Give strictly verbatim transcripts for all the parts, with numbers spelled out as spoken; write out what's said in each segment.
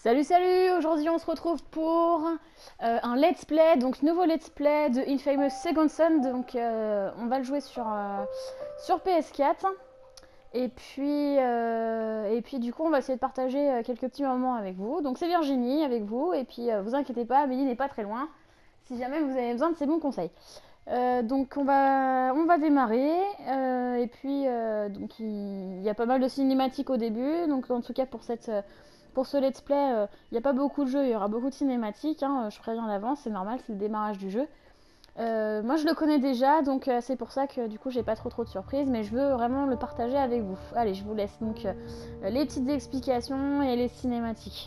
Salut salut, aujourd'hui on se retrouve pour euh, un let's play, donc nouveau let's play de Infamous Second Son, donc euh, on va le jouer sur, euh, sur P S quatre et puis, euh, et puis du coup on va essayer de partager euh, quelques petits moments avec vous, donc c'est Virginie avec vous et puis euh, vous inquiétez pas, Amélie n'est pas très loin si jamais vous avez besoin de ses bons conseils. Euh, donc on va, on va démarrer euh, et puis euh, donc il, il y a pas mal de cinématiques au début, donc en tout cas pour cette... Euh, Pour ce let's play, il euh, n'y a pas beaucoup de jeux, il y aura beaucoup de cinématiques, hein, je préviens d'avance, c'est normal, c'est le démarrage du jeu. Euh, moi je le connais déjà, donc euh, c'est pour ça que du coup j'ai pas trop trop de surprises, mais je veux vraiment le partager avec vous. Allez, je vous laisse donc euh, les petites explications et les cinématiques.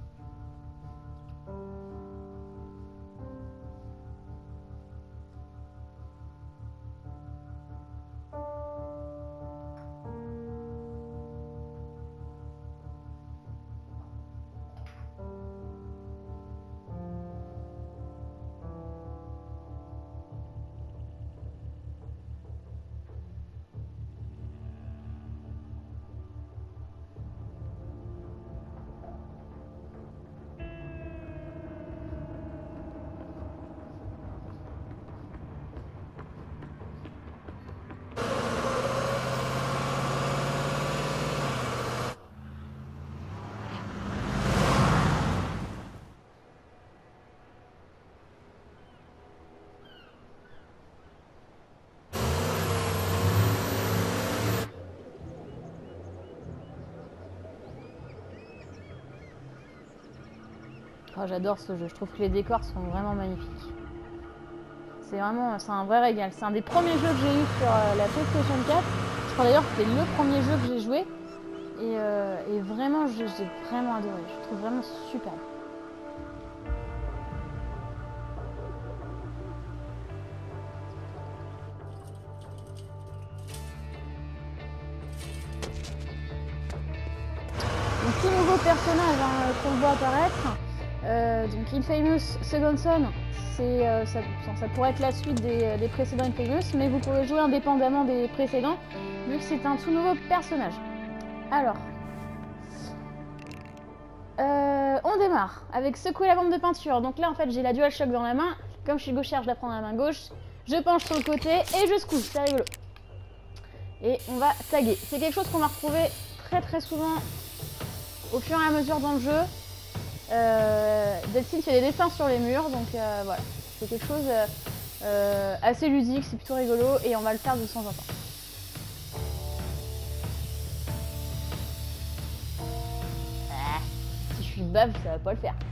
Oh, j'adore ce jeu, je trouve que les décors sont vraiment magnifiques. C'est vraiment, c'est un vrai régal. C'est un des premiers jeux que j'ai eu sur euh, la PlayStation quatre. Je crois d'ailleurs que c'était le premier jeu que j'ai joué. Et, euh, et vraiment, j'ai vraiment adoré. Je trouve vraiment super. Donc, tout nouveau personnage hein, qu'on voit apparaître. Euh, donc, Infamous Second Son, euh, ça, ça pourrait être la suite des, des précédents Infamous, mais vous pouvez jouer indépendamment des précédents, vu que c'est un tout nouveau personnage. Alors, euh, on démarre avec secouer la bombe de peinture. Donc là, en fait, j'ai la DualShock dans la main. Comme je suis gauchère, je la prends dans la main gauche. Je penche sur le côté et je secoue. C'est rigolo. Et on va taguer. C'est quelque chose qu'on va retrouver très très souvent au fur et à mesure dans le jeu. Euh, Delphine fait des dessins sur les murs, donc euh, voilà. C'est quelque chose euh, euh, assez ludique, c'est plutôt rigolo et on va le faire de temps en temps. Ah, si je suis bave, ça va pas le faire.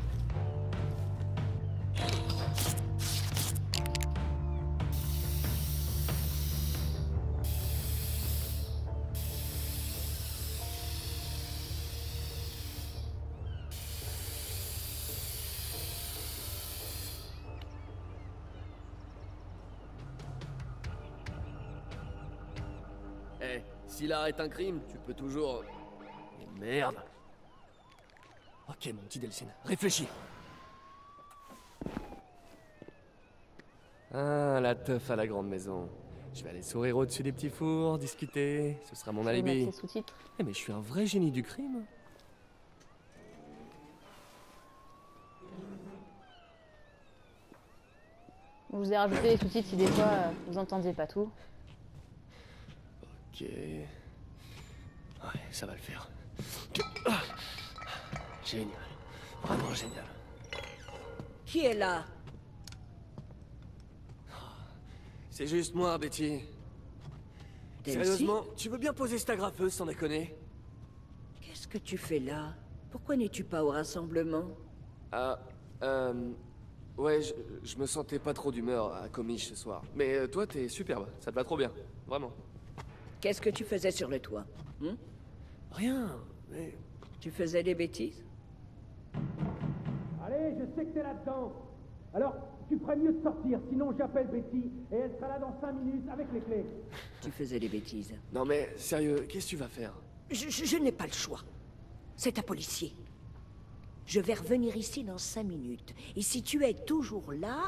Eh, hey, si l'art est un crime, tu peux toujours... Mais merde. Ok, mon petit Delphine, réfléchis. Ah, la teuf à la grande maison. Je vais aller sourire au-dessus des petits fours, discuter, ce sera mon alibi. Eh mais je suis un vrai génie du crime. Je vous ai rajouté les sous-titres si des fois euh, vous entendiez pas tout. Ok... Ouais, ça va le faire. Génial. Vraiment génial. Qui est là? C'est juste moi, Betty. Delcy? Sérieusement, tu veux bien poser cette agrafeuse sans déconner? Qu'est-ce que tu fais là? Pourquoi n'es-tu pas au rassemblement? Ah, euh... Ouais, je, je me sentais pas trop d'humeur à Comiche ce soir. Mais euh, toi, t'es superbe, ça te va trop bien. Vraiment. Qu'est-ce que tu faisais sur le toit? Hein? Rien, mais... Tu faisais des bêtises? Allez, je sais que t'es là-dedans. Alors, tu ferais mieux de sortir, sinon j'appelle Betty et elle sera là dans cinq minutes avec les clés. Tu faisais des bêtises. Non mais, sérieux, qu'est-ce que tu vas faire? Je, je, je n'ai pas le choix. C'est un policier. Je vais revenir ici dans cinq minutes. Et si tu es toujours là...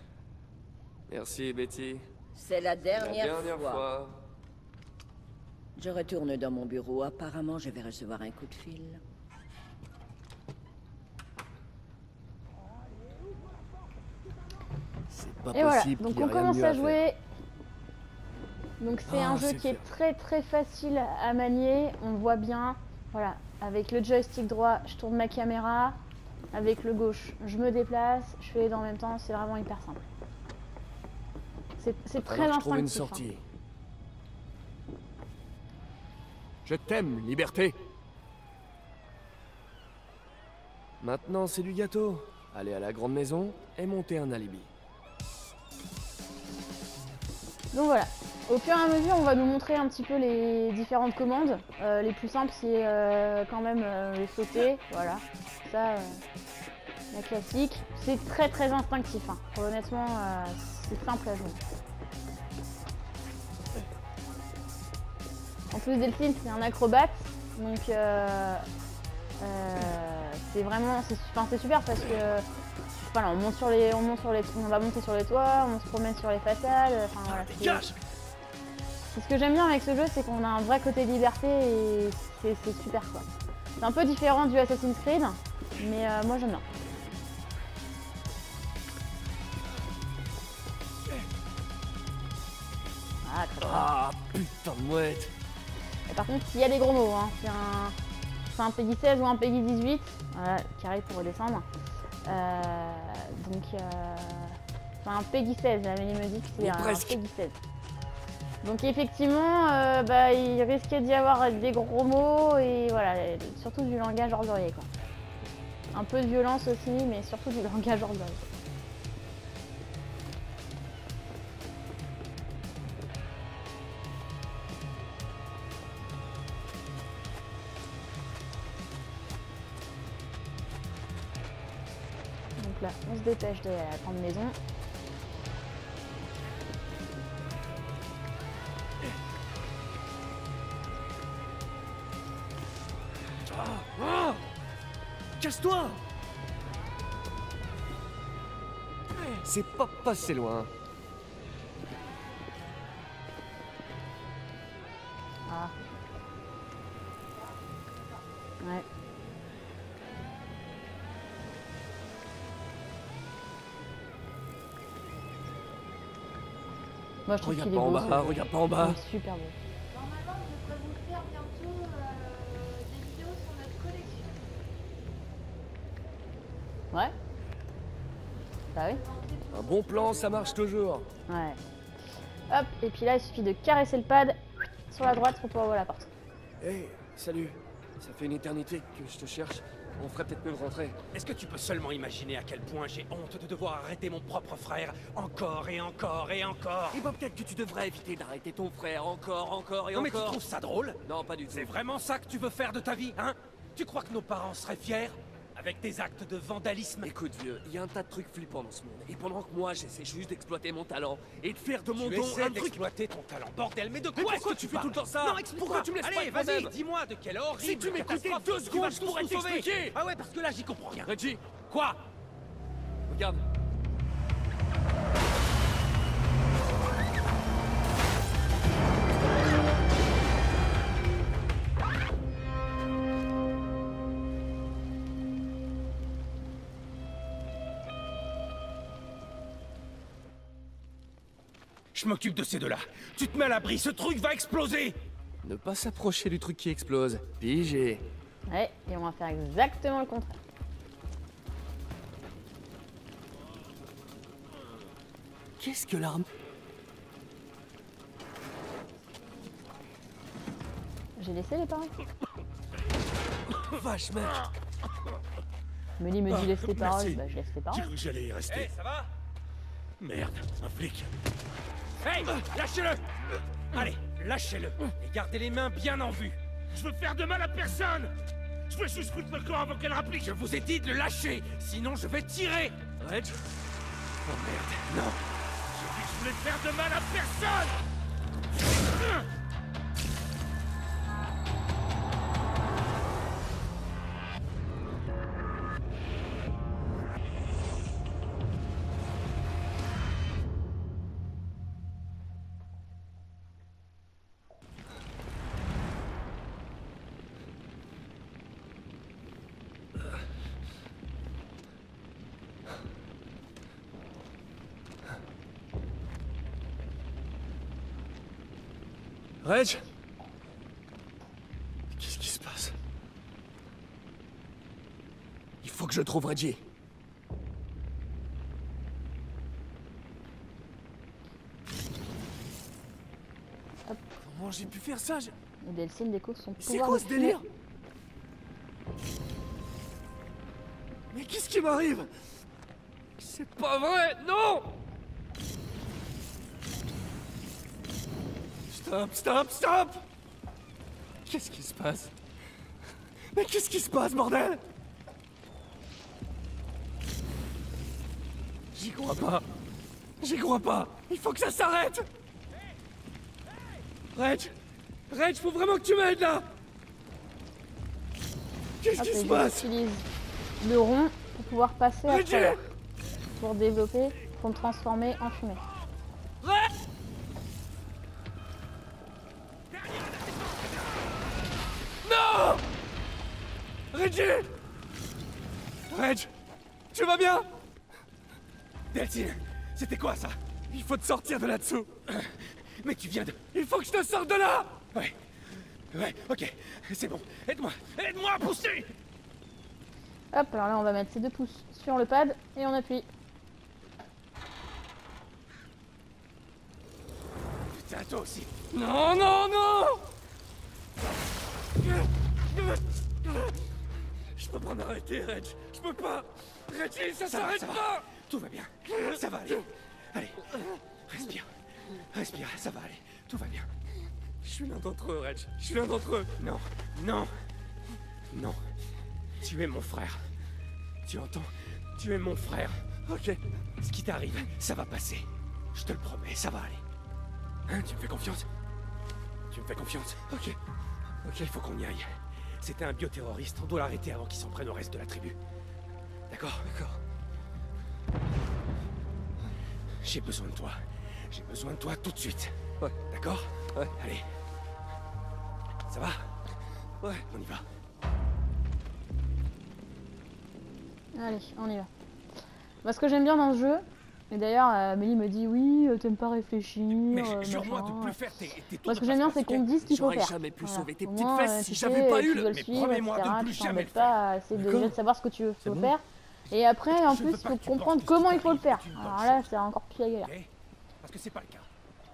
Merci, Betty. C'est la dernière, la dernière fois. fois. Je retourne dans mon bureau. Apparemment, je vais recevoir un coup de fil. C'est pas Et voilà, possible donc qu'il y ait on rien de commence mieux à faire. jouer. Donc c'est Ah, un jeu c'est qui est fait. très très facile à manier. On voit bien, voilà, avec le joystick droit, je tourne ma caméra. Avec le gauche, je me déplace, je fais les deux en même temps, c'est vraiment hyper simple. C'est c'est très Alors je trouve une instinctif. hein. sortie. Je t'aime, liberté. Maintenant, c'est du gâteau. Aller à la grande maison et monter un alibi. Donc voilà, au fur et à mesure, on va nous montrer un petit peu les différentes commandes. Euh, les plus simples, c'est euh, quand même euh, les sauter, voilà. Ça, euh, la classique. C'est très très instinctif, hein. Honnêtement, euh, c'est simple à jouer. En plus, Delphine, c'est un acrobate, donc euh, euh, c'est vraiment, c'est enfin, c'est super parce que voilà, on monte sur les, on monte sur les, on va monter sur les toits, on se promène sur les façades. Enfin voilà. Dégage! C'est ce que j'aime bien avec ce jeu, c'est qu'on a un vrai côté liberté et c'est c'est super quoi. C'est un peu différent du Assassin's Creed, mais euh, moi j'aime bien. Ah, très bien. Ah, putain de mouette. Et par contre, il y a des gros mots, hein. C'est un, c'est un Peggy seize ou un Peggy dix-huit, voilà, qui arrive pour redescendre. Euh, donc, euh, c'est un Peggy seize, la Amélie me dit que c'est Mais un presque. Peggy seize. Donc effectivement, euh, bah, il risquait d'y avoir des gros mots et voilà, surtout du langage ordurier, quoi. Un peu de violence aussi, mais surtout du langage ordurier. Donc là, on se dépêche de la grande maison. Ah! Casse-toi! C'est pas passé loin. Ah. Ouais. Moi je trouve Regarde qu'il est pas en beau. bas, ce jeu. regarde pas en bas. Il est super beau. Normalement, je devrais vous faire bientôt euh, des vidéos sur notre collection. Ouais. Bah oui. Un bon plan, ça marche toujours. Ouais. Hop, et puis là il suffit de caresser le pad sur la droite pour pouvoir ouvrir la porte. Hé, salut. Ça fait une éternité que je te cherche. On ferait peut-être mieux de rentrer. Est-ce que tu peux seulement imaginer à quel point j'ai honte de devoir arrêter mon propre frère encore et encore et encore? Et bah peut-être que tu devrais éviter d'arrêter ton frère encore, encore et Non mais tu encore. trouves ça drôle? Non, pas du tout. C'est vraiment ça que tu veux faire de ta vie, hein? Tu crois que nos parents seraient fiers? Avec tes actes de vandalisme? Écoute vieux, il y a un tas de trucs flippants dans ce monde. Et pendant que moi j'essaie juste d'exploiter mon talent et de faire de mon Tu don essaies un truc... d'exploiter ton talent, bordel, mais de Mais quoi pourquoi est-ce que tu fais parles? tout le temps ça? Non, explique-moi. Pourquoi tu me laisses Allez, pas vas-y, toi-même? dis-moi de quelle horrible Si tu m'écoutais catastrophe deux tu secondes, vas je tous pourrais nous sauver. t'expliquer. Ah ouais, parce que là, j'y comprends rien. Reggie, Quoi? regarde. Je m'occupe de ces deux-là. Tu te mets à l'abri, ce truc va exploser! Ne pas s'approcher du truc qui explose. Pigé. Ouais, et on va faire exactement le contraire. Qu'est-ce que l'arme... J'ai laissé les paroles. Vache mec. Mélie me dit laisse les paroles, merci. bah je laisse les J'ai paroles. cru que j'allais y rester. Hey, ça va? Merde, un flic. Hey, lâchez-le! Allez, lâchez-le. Et gardez les mains bien en vue. Je veux faire de mal à personne! Je veux juste foutre le camp avant qu'elle rapplique. Je vous ai dit de le lâcher, sinon je vais tirer! Reg? Oh merde, non! J'ai dit que je voulais faire de mal à personne! Reg? Qu'est-ce qui se passe? Il faut que je trouve Reggie. Hop. Comment j'ai pu faire ça? je- Et Delphine découvre son C'est pouvoir quoi de ce fumée. délire? Mais qu'est-ce qui m'arrive? C'est pas vrai, non! Stop, stop, stop! Qu'est-ce qui se passe? Mais qu'est-ce qui se passe, bordel? J'y crois pas. J'y crois pas. Il faut que ça s'arrête. Reg! Reg, faut vraiment que tu m'aides là! Qu'est-ce Hop, qui et se je passe? utilise le rond pour pouvoir passer à Reggie! travers. Pour développer, pour me transformer en fumée. Reg! Non! Reggie! Reg! Tu vas bien? Delphine, c'était quoi ça? Il faut te sortir de là-dessous. Mais tu viens de... Il faut que je te sorte de là! Ouais. Ouais, ok. C'est bon. Aide-moi. Aide-moi à pousser! Hop, alors là on va mettre ces deux pouces sur le pad et on appuie. Putain, toi aussi. Non, non, non! Je peux pas m'arrêter, Reg. Je peux pas. Reggie, ça Ça va, s'arrête ça va. pas! Tout va bien. Ça va aller. Allez. Respire. Respire, ça va aller. Tout va bien. Je suis l'un d'entre eux, Reg. Je suis l'un d'entre eux. Non. Non. Non. Tu es mon frère. Tu entends? Tu es mon frère. Ok. Ce qui t'arrive, ça va passer. Je te le promets, ça va aller. Hein, tu me fais confiance? Tu me fais confiance? Ok. Ok, il faut qu'on y aille. C'était un bioterroriste, on doit l'arrêter avant qu'il s'en prenne au reste de la tribu. D'accord? D'accord. J'ai besoin de toi. J'ai besoin de toi tout de suite. Ouais. D'accord? Ouais. Allez. Ça va? Ouais. On y va. Allez, on y va. Bah, ce que j'aime bien dans ce jeu, et d'ailleurs euh, Amélie me dit oui, euh, t'aimes pas réfléchir. Mais euh, jure-moi machin. de plus faire tes, tes tours Moi ce que de j'aime bien c'est passe-passe, qu'on me dise ce qu'il faut J'aurais faire. jamais pu Voilà. sauver tes Au petites moins, fesses euh, si tu j'avais sais, pas tu eu dois le... le Mais suivre, promets-moi de et cetera. plus Tu jamais t'embêtes le pas à essayer de, D'accord. déjà de savoir ce que tu veux faut bon. faire. Et après en Je plus veux pas faut que tu comprendre penses comment que il faut le faire. c'est une bonne Alors là chose. c'est encore plus la galère. Ok? Parce que c'est pas le cas.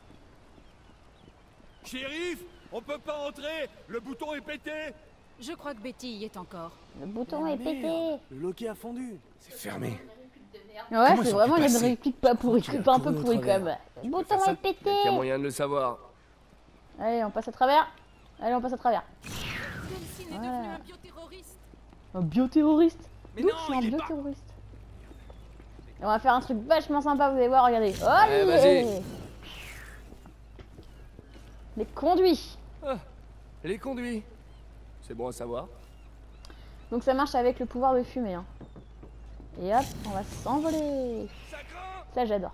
Shérif, on peut pas entrer. Le bouton est pété. Je crois que Betty y est encore. Le bouton est pété. Le loquet a fondu. C'est fermé. Ouais Comment c'est ils ont vraiment pu il y a des passer répliques pas pourries, Tu l'as pas un peu couru au pourries quand travers. même. Le bouton faire ça est pété. Il y a moyen de le savoir. Allez on passe à travers. Allez on passe à travers. Delphine est Voilà. devenue un bioterroriste. Un bioterroriste. Mais D'où non, je suis un il est pas- bioterroriste. Et on va faire un truc vachement sympa, vous allez voir, regardez. Allez, Allez vas-y. Les conduits. Ah, les conduits. C'est bon à savoir. Donc ça marche avec le pouvoir de fumée. Hein. Et hop, on va s'envoler. Ça j'adore.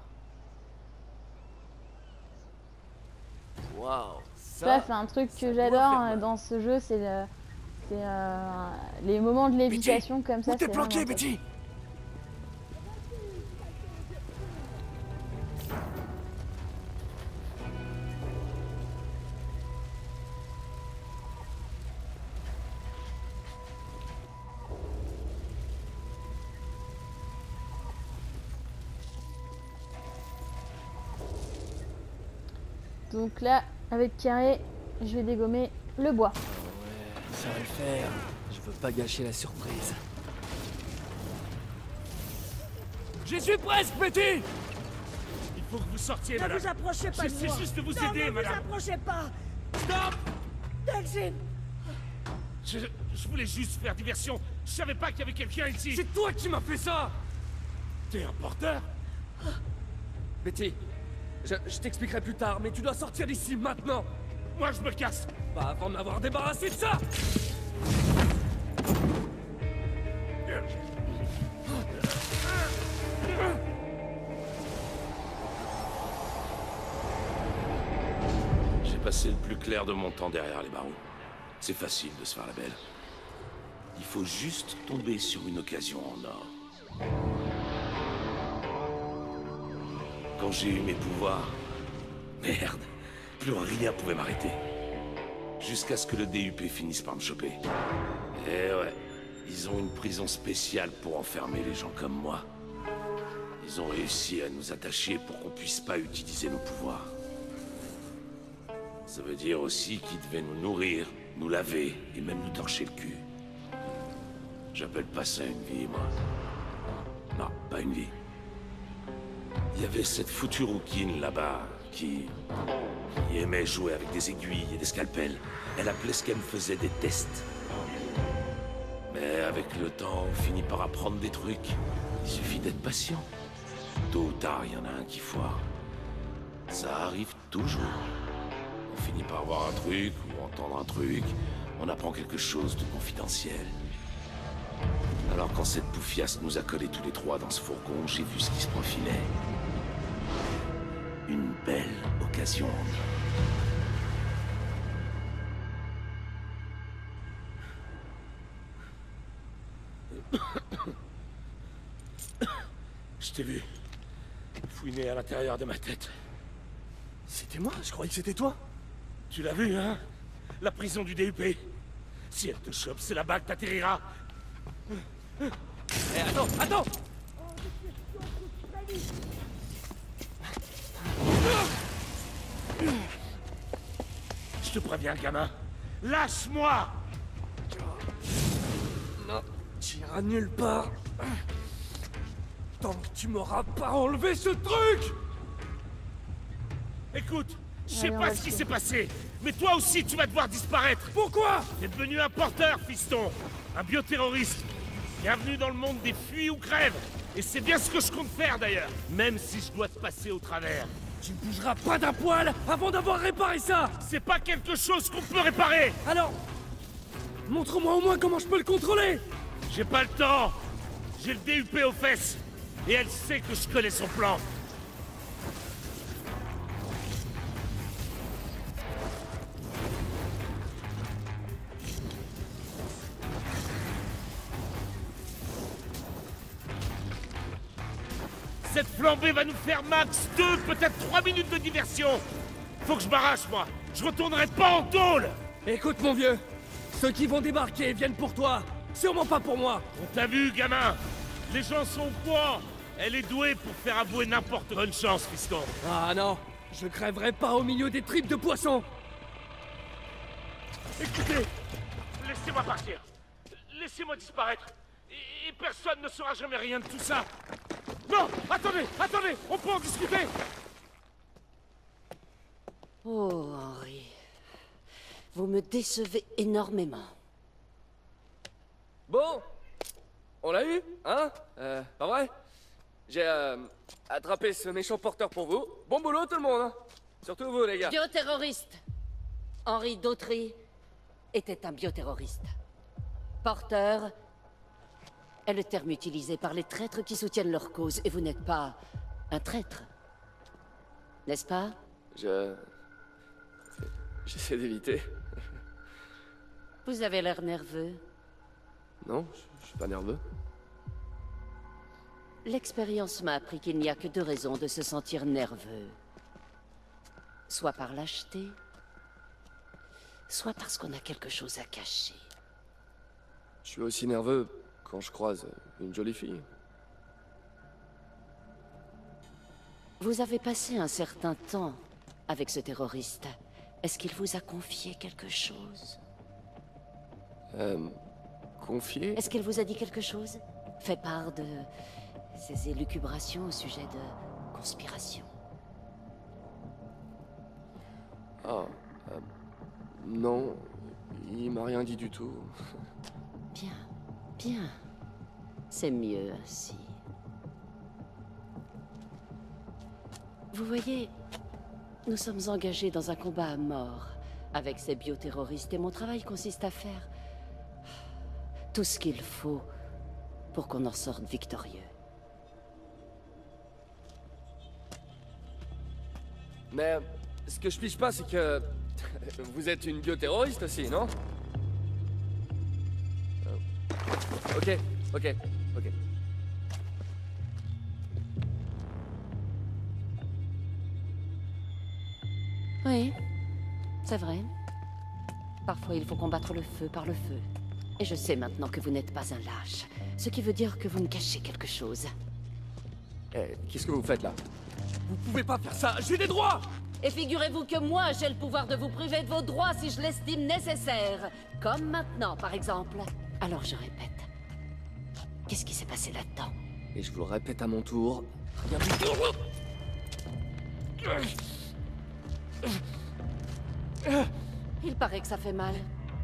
Waouh. Ça, c'est un truc ça que doit j'adore faire euh, mal. dans ce jeu, c'est le- c'est, euh, les moments de lévitation comme ça. Où t'es c'est planqué, vraiment top. Betty? Donc là, avec Carré, je vais dégommer le bois. Ouais, ça va le faire. Je veux pas gâcher la surprise. J'y suis presque, Betty! Il faut que vous sortiez, Ne madame. vous approchez pas de J'essaie moi. juste de vous non, aider, ne madame. vous approchez pas. Stop! Delphine. Je, je voulais juste faire diversion. Je savais pas qu'il y avait quelqu'un ici. C'est toi qui m'as fait ça! T'es un porteur? Betty, je, je t'expliquerai plus tard, mais tu dois sortir d'ici maintenant! Moi, je me casse. Pas avant de m'avoir débarrassé de ça! J'ai passé le plus clair de mon temps derrière les barreaux. C'est facile de se faire la belle. Il faut juste tomber sur une occasion en or. Quand j'ai eu mes pouvoirs... Merde, Plus rien pouvait m'arrêter. Jusqu'à ce que le D U P finisse par me choper. Et ouais, ils ont une prison spéciale pour enfermer les gens comme moi. Ils ont réussi à nous attacher pour qu'on puisse pas utiliser nos pouvoirs. Ça veut dire aussi qu'ils devaient nous nourrir, nous laver et même nous torcher le cul. J'appelle pas ça une vie, moi. Non, pas une vie. Il y avait cette foutue rouquine là-bas qui... qui aimait jouer avec des aiguilles et des scalpels. Elle appelait ce qu'elle me faisait des tests. Mais avec le temps, on finit par apprendre des trucs. Il suffit d'être patient. Tôt ou tard, il y en a un qui foire. Ça arrive toujours. On finit par voir un truc ou entendre un truc. On apprend quelque chose de confidentiel. Alors quand cette poufiasse nous a collés tous les trois dans ce fourgon, j'ai vu ce qui se profilait. Une belle occasion. Je t'ai vu. Fouiner à l'intérieur de ma tête. C'était moi? Je croyais que c'était toi. Tu l'as vu, hein? La prison du D U P. Si elle te chope, c'est là-bas que t'atterriras. Eh, attends, attends! Je te préviens, gamin. Lâche-moi! Non, tu iras nulle part. Tant que tu m'auras pas enlevé ce truc! Écoute, je sais Allez, on pas va ce qui le s'est passé, mais toi aussi tu vas devoir disparaître. Pourquoi? T'es devenu un porteur, fiston. Un bioterroriste. Bienvenue dans le monde des fuis ou crèves. Et c'est bien ce que je compte faire d'ailleurs. Même si je dois te passer au travers. Tu ne bougeras pas d'un poil avant d'avoir réparé ça! C'est pas quelque chose qu'on peut réparer. Alors, montre-moi au moins comment je peux le contrôler! J'ai pas le temps. J'ai le D U P aux fesses. Et elle sait que je connais son plan. Cette flambée va nous faire max deux, peut-être trois minutes de diversion. Faut que je m'arrache, moi. Je retournerai pas en tôle. Écoute, mon vieux, ceux qui vont débarquer viennent pour toi, sûrement pas pour moi. On t'a vu, gamin. Les gens sont au courant. Elle est douée pour faire avouer n'importe. Bonne chance, fiston. Ah non, je crèverai pas au milieu des tripes de poisson. Écoutez, laissez-moi partir. Laissez-moi disparaître. Et, et personne ne saura jamais rien de tout ça. Non, attendez, attendez, on peut en discuter. Oh, Henry. Vous me décevez énormément. Bon, on l'a eu, hein euh, Pas vrai? J'ai euh, attrapé ce méchant porteur pour vous. Bon boulot tout le monde, hein. Surtout vous les gars. Bioterroriste. Henry Dautry était un bioterroriste. Porteur est le terme utilisé par les traîtres qui soutiennent leur cause, et vous n'êtes pas un traître. N'est-ce pas? Je... J'essaie d'éviter. Vous avez l'air nerveux. Non, je, je suis pas nerveux. L'expérience m'a appris qu'il n'y a que deux raisons de se sentir nerveux. Soit par lâcheté, soit parce qu'on a quelque chose à cacher. Je suis aussi nerveux quand je croise une jolie fille. Vous avez passé un certain temps avec ce terroriste. Est-ce qu'il vous a confié quelque chose? Euh... Confié? Est-ce qu'il vous a dit quelque chose? Fait part de ses élucubrations au sujet de conspiration? Ah... Euh, non... Il m'a rien dit du tout. Bien, bien. C'est mieux ainsi. Vous voyez, nous sommes engagés dans un combat à mort avec ces bioterroristes et mon travail consiste à faire tout ce qu'il faut pour qu'on en sorte victorieux. Mais ce que je piche pas, c'est que vous êtes une bioterroriste aussi, non? Ok, ok, ok. Oui, c'est vrai. Parfois, il faut combattre le feu par le feu. Et je sais maintenant que vous n'êtes pas un lâche. Ce qui veut dire que vous me cachez quelque chose. Eh, qu'est-ce que vous faites là? Vous pouvez pas faire ça, j'ai des droits! Et figurez-vous que moi, j'ai le pouvoir de vous priver de vos droits si je l'estime nécessaire. Comme maintenant, par exemple. Alors je répète. Qu'est-ce qui s'est passé là-dedans? Et je vous le répète à mon tour. Rien du tout. Il paraît que ça fait mal.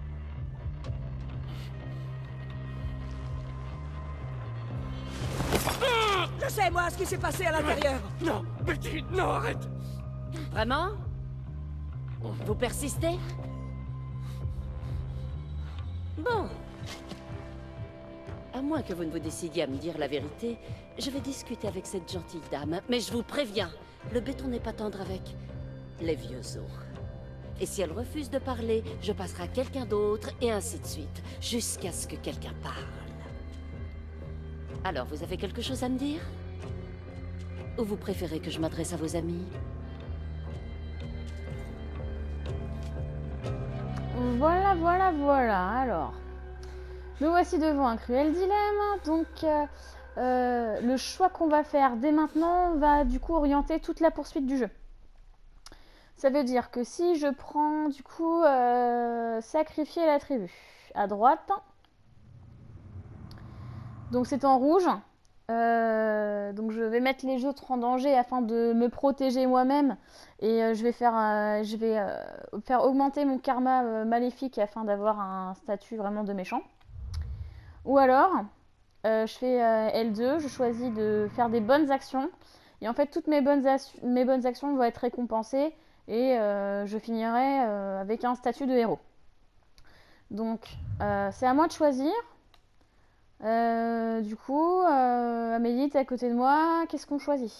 Je sais, moi, ce qui s'est passé à l'intérieur. Non, Betty, non, arrête. Vraiment? Vous persistez? Bon. À moins que vous ne vous décidiez à me dire la vérité, je vais discuter avec cette gentille dame. Mais je vous préviens, le béton n'est pas tendre avec les vieux os. Et si elle refuse de parler, je passerai à quelqu'un d'autre, et ainsi de suite, jusqu'à ce que quelqu'un parle. Alors, vous avez quelque chose à me dire? Ou vous préférez que je m'adresse à vos amis? Voilà, voilà, voilà. Alors, nous voici devant un cruel dilemme. Donc, euh, euh, le choix qu'on va faire dès maintenant va du coup orienter toute la poursuite du jeu. Ça veut dire que si je prends du coup euh, sacrifier la tribu à droite, donc c'est en rouge, euh, donc je vais mettre les autres en danger afin de me protéger moi-même et euh, je vais faire, euh, je vais euh, faire augmenter mon karma euh, maléfique afin d'avoir un statut vraiment de méchant. Ou alors, euh, je fais euh, L deux, je choisis de faire des bonnes actions et en fait toutes mes bonnes, mes bonnes actions vont être récompensées. Et euh, je finirai euh, avec un statut de héros. Donc, euh, c'est à moi de choisir. Euh, du coup, euh, Amélie, t'es à côté de moi. Qu'est-ce qu'on choisit?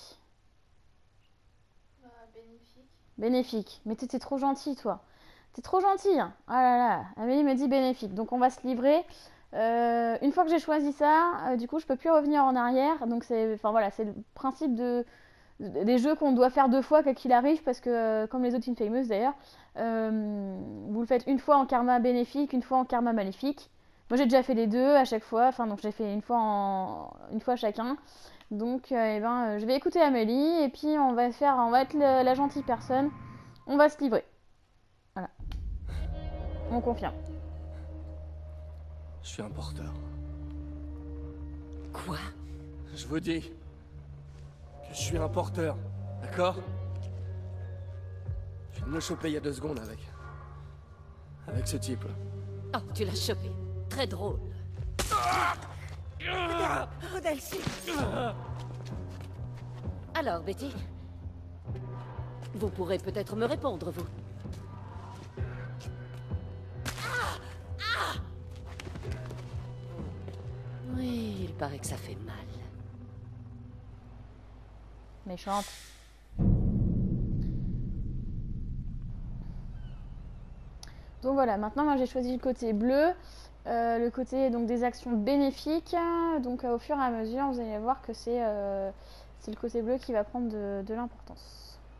euh, Bénéfique. Bénéfique. Mais t'es trop gentil, toi. T'es trop gentil. Hein. Ah là là. Amélie me dit bénéfique. Donc, on va se livrer. Euh, une fois que j'ai choisi ça, euh, du coup, je peux plus revenir en arrière. Donc, c'est, enfin voilà, c'est le principe de... des jeux qu'on doit faire deux fois quoi qu'il arrive parce que euh, comme les autres Infamous d'ailleurs euh, vous le faites une fois en karma bénéfique, une fois en karma maléfique. Moi j'ai déjà fait les deux à chaque fois, enfin donc j'ai fait une fois en une fois chacun. Donc euh, eh ben euh, je vais écouter Amélie et puis on va faire on va être le, la gentille personne. On va se livrer. Voilà. On confirme. Je suis un porteur. Quoi? Je vous dis que je suis un porteur, d'accord? Je viens de me choper il y a deux secondes avec... avec ce type. Oh, tu l'as chopé. Très drôle. Rodel, si. Alors, Betty? Vous pourrez peut-être me répondre, vous. Oui, il paraît que ça fait mal. Méchante. Donc voilà, maintenant moi j'ai choisi le côté bleu, euh, le côté donc des actions bénéfiques. Donc euh, au fur et à mesure, vous allez voir que c'est euh, c'est le côté bleu qui va prendre de, de l'importance.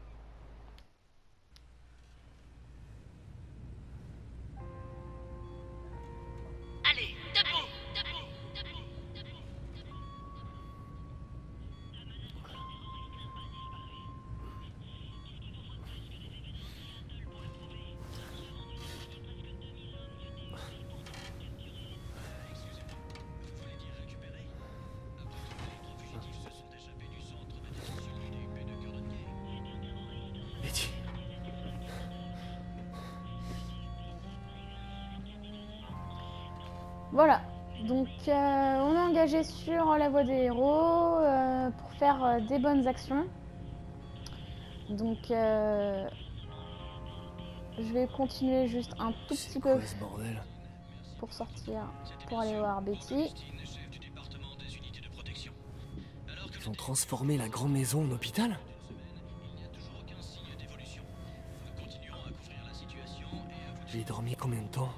Allez, debout, debout, debout, debout, debout. Betty. Voilà, donc euh, on est engagé sur la voie des héros euh, pour faire euh, des bonnes actions. Donc euh, je vais continuer juste un tout petit peu ce bordel pour sortir, pour aller voir Betty. Ils ont transformé la grande maison en hôpital? J'ai dormi combien de temps?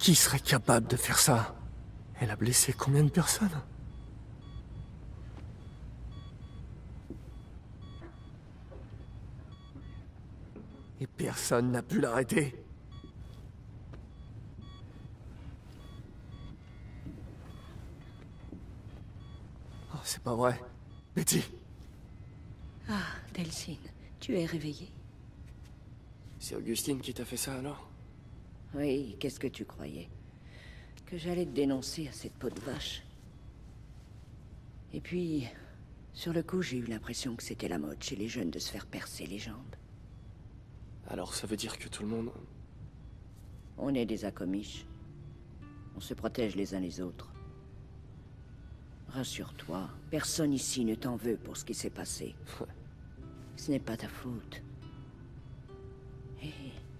Qui serait capable de faire ça? Elle a blessé combien de personnes? Et personne n'a pu l'arrêter. Oh, c'est pas vrai. Betty! Ah, Delphine, tu es réveillée? C'est Augustine qui t'a fait ça alors? Oui, qu'est-ce que tu croyais? Que j'allais te dénoncer à cette peau de vache? Et puis, sur le coup, j'ai eu l'impression que c'était la mode chez les jeunes de se faire percer les jambes. Alors ça veut dire que tout le monde... On est des acomiches. On se protège les uns les autres. Rassure-toi, personne ici ne t'en veut pour ce qui s'est passé. Ce n'est pas ta faute. Hé.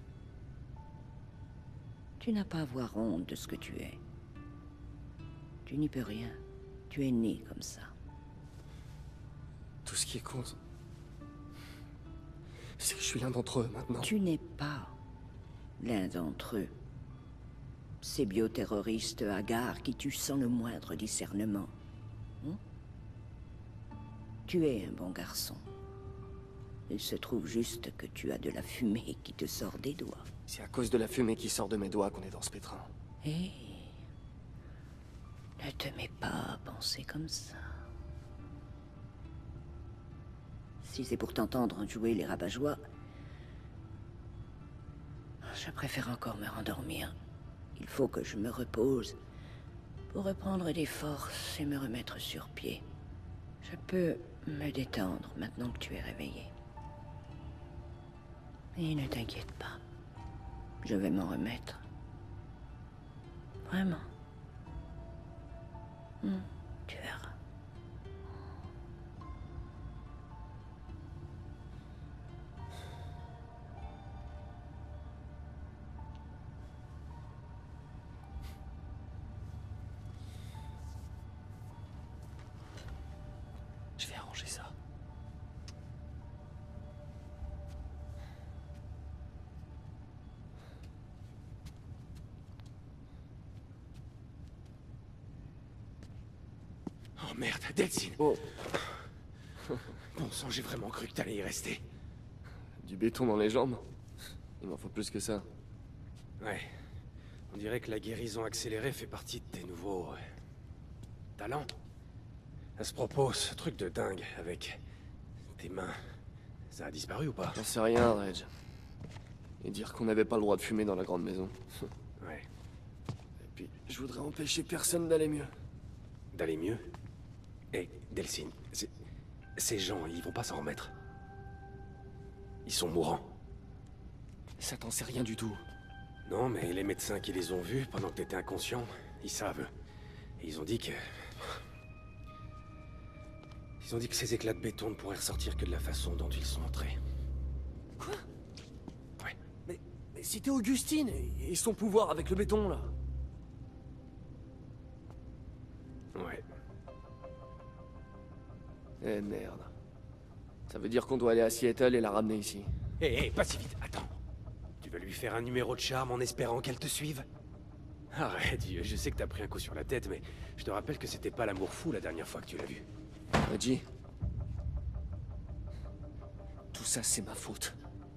Tu n'as pas à avoir honte de ce que tu es. Tu n'y peux rien. Tu es né comme ça. Tout ce qui compte, c'est que je suis l'un d'entre eux maintenant. Tu n'es pas l'un d'entre eux. Ces bioterroristes hagards qui tuent sans le moindre discernement. Hein? Tu es un bon garçon. Il se trouve juste que tu as de la fumée qui te sort des doigts. C'est à cause de la fumée qui sort de mes doigts qu'on est dans ce pétrin. Hé, ne te mets pas à penser comme ça. Si c'est pour t'entendre jouer les rabat-joie, je préfère encore me rendormir. Il faut que je me repose pour reprendre des forces et me remettre sur pied. Je peux me détendre maintenant que tu es réveillé. Et ne t'inquiète pas, je vais m'en remettre. Vraiment. Hmm, tu verras. Je vais arranger ça. Oh merde, Delphine. Oh. Bon sang, j'ai vraiment cru que t'allais y rester. Du béton dans les jambes? Il m'en faut plus que ça. Ouais. On dirait que la guérison accélérée fait partie de tes nouveaux... euh, talents. À ce propos, ce truc de dingue avec tes mains, ça a disparu ou pas? J'en sais rien, Reg. Et dire qu'on n'avait pas le droit de fumer dans la grande maison. Ouais. Et puis, je voudrais empêcher personne d'aller mieux. D'aller mieux? Hé, Delphine, ces gens, ils vont pas s'en remettre. Ils sont mourants. Ça t'en sait rien du tout. Non, mais les médecins qui les ont vus pendant que t'étais inconscient, ils savent. Et ils ont dit que... Ils ont dit que ces éclats de béton ne pourraient ressortir que de la façon dont ils sont entrés. Quoi? Ouais. Mais, mais c'était Augustine et, et son pouvoir avec le béton, là. Ouais. Eh merde. Ça veut dire qu'on doit aller à Seattle et la ramener ici. Hé, hey, hé, hey, pas si vite, attends. Tu vas lui faire un numéro de charme en espérant qu'elle te suive? Arrête, je sais que t'as pris un coup sur la tête, mais je te rappelle que c'était pas l'amour fou la dernière fois que tu l'as vu. Reggie, tout ça c'est ma faute.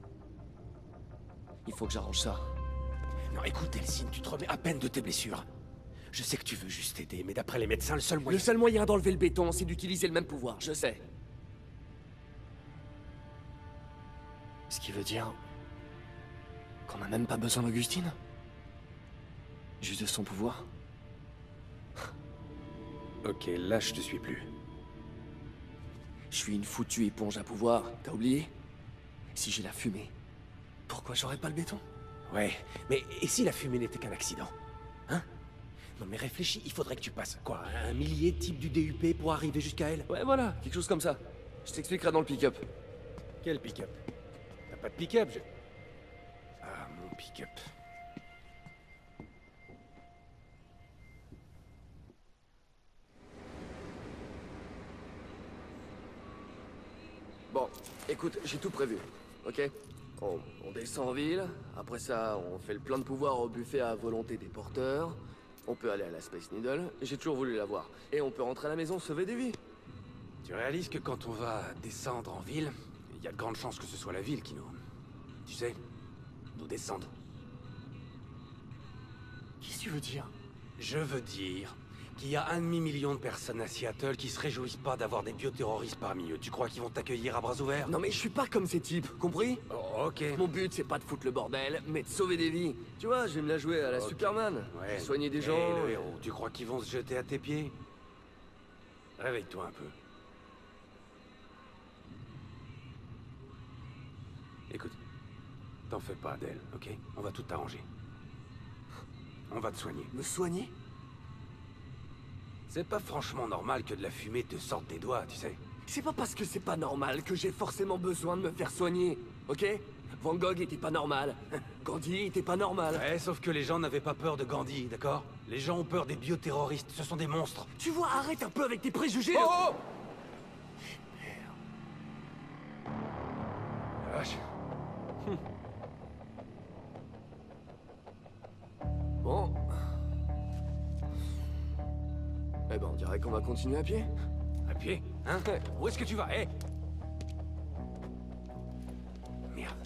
Il faut que j'arrange ça. Non, écoute, Delphine, tu te remets à peine de tes blessures. Je sais que tu veux juste aider, mais d'après les médecins, le seul moyen... Le seul moyen d'enlever le béton, c'est d'utiliser le même pouvoir, je sais. Ce qui veut dire... qu'on n'a même pas besoin d'Augustine? Juste de son pouvoir? Ok, là je te suis plus. Je suis une foutue éponge à pouvoir, t'as oublié? Si j'ai la fumée, pourquoi j'aurais pas le béton? Ouais, mais et si la fumée n'était qu'un accident? Hein? Non mais réfléchis, il faudrait que tu passes, quoi, un millier de types du D U P pour arriver jusqu'à elle? Ouais, voilà, quelque chose comme ça. Je t'expliquerai dans le pick-up. Quel pick-up? T'as pas de pick-up, je... Ah, mon pick-up. Bon, écoute, j'ai tout prévu, ok? On, on descend en ville, après ça, on fait le plein de pouvoir au buffet à volonté des porteurs. On peut aller à la Space Needle, j'ai toujours voulu la voir. Et on peut rentrer à la maison sauver des vies. Tu réalises que quand on va descendre en ville, il y a de grandes chances que ce soit la ville qui nous... Tu sais, nous descende. Qu'est-ce que tu veux dire? Je veux dire qu'il y a un demi-million de personnes à Seattle qui se réjouissent pas d'avoir des bioterroristes parmi eux. Tu crois qu'ils vont t'accueillir à bras ouverts? Non mais je suis pas comme ces types, compris? Oh, ok. Mon but c'est pas de foutre le bordel, mais de sauver des vies. Tu vois, je vais me la jouer à la Ok. Superman. Ouais. Soigner des Et gens. le héros, tu crois qu'ils vont se jeter à tes pieds? Réveille-toi un peu. Écoute, t'en fais pas d'elle, ok? On va tout arranger. On va te soigner. Me soigner? C'est pas franchement normal que de la fumée te sorte des doigts, tu sais. C'est pas parce que c'est pas normal que j'ai forcément besoin de me faire soigner, ok? Van Gogh était pas normal. Gandhi était pas normal. Ouais, sauf que les gens n'avaient pas peur de Gandhi, d'accord? Les gens ont peur des bioterroristes, ce sont des monstres. Tu vois, arrête un peu avec tes préjugés. Oh, oh Vache. Bon. Eh ben, on dirait qu'on va continuer à pied. À pied? Hein? Où est-ce que tu vas? Hé! Merde.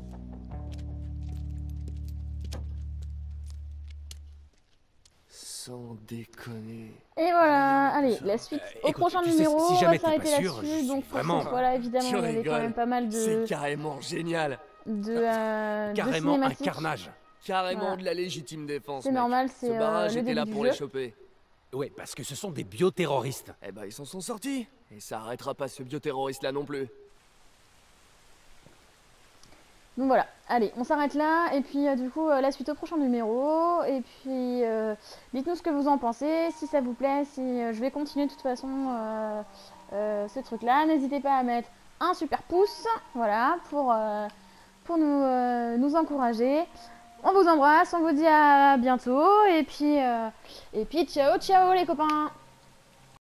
Sans déconner. Et voilà, allez, la suite Euh, au écoute, prochain tu sais, numéro, si on jamais va t'es pas s'arrêter sûr, je là-dessus. suis Donc pour vraiment- cette fois-là, évidemment, Tu il y avait quand rigoles. même pas mal de, C'est carrément génial. de, euh, de Carrément un cinématiques. carnage. Carrément Voilà. de la légitime défense. C'est mec. normal, Ce c'est, euh, barrage le était là début pour du les jeu. choper. Ouais, parce que ce sont des bioterroristes. Eh ben, ils s'en sont sortis. Et ça arrêtera pas ce bioterroriste-là non plus. Donc voilà, allez, on s'arrête là, et puis euh, du coup, euh, la suite au prochain numéro, et puis euh, dites-nous ce que vous en pensez, si ça vous plaît, si euh, je vais continuer de toute façon euh, euh, ce truc-là. N'hésitez pas à mettre un super pouce, voilà, pour, euh, pour nous, euh, nous encourager. On vous embrasse, on vous dit à bientôt, et puis, euh, et puis ciao ciao les copains!